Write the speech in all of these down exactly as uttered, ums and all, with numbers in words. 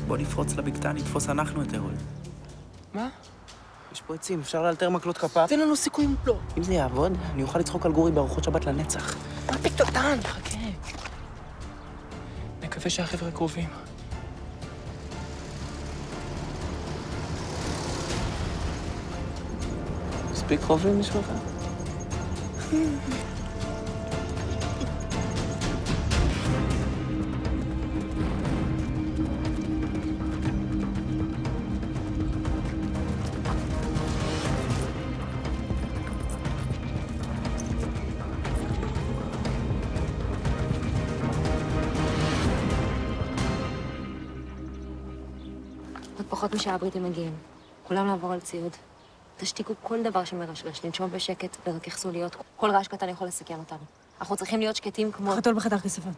בוא נפרוץ לבקתה, נתפוס אנחנו את הרול. מה? יש פה עצים, אפשר לאלתר מקלות כפה. תן לנו סיכוי אם לא. אם זה יעבוד, אני אוכל לצחוק על גורי בארוחות שבת לנצח. מה פתאום? דן, חכה. נקווה שהחבר'ה קרובים. מספיק קרובים בשבילך? עוד פחות משעה הבריטים מגיעים. כולם לעבור על ציוד. תשתיקו כל דבר שמרשרש, לנשום בשקט ורכך סוליות. כל רעש קטן יכול לסכן אותנו. אנחנו צריכים להיות שקטים כמו... חתול בחדר חיספון.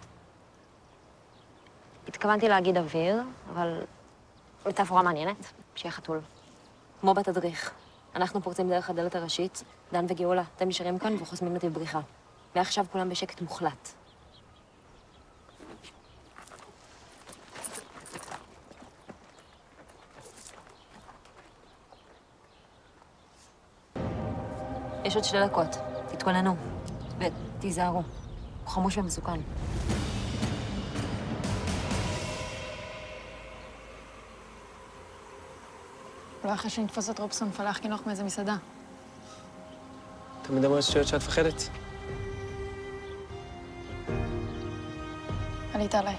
התכוונתי להגיד אוויר, אבל מטאפורה מעניינת, שיהיה חתול. כמו בתדריך. אנחנו פורצים דרך הדלת הראשית, דן וגאולה, אתם נשארים כאן וחוסמים נתיב בריחה. ועכשיו כולם בשקט מוחלט. יש עוד שתי דקות. תתכוננו. ותיזהרו. הוא חמוש ומסוכן. אולי אחרי שנתפוס את רובסון, נפלח קינוח מאיזה מסעדה. אתה מדבר שטויות שאת מפחדת? עלית עליי.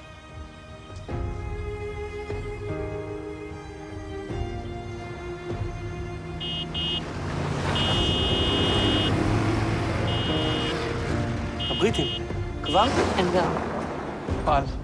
הבריטים, כבר? הם גם. פעל.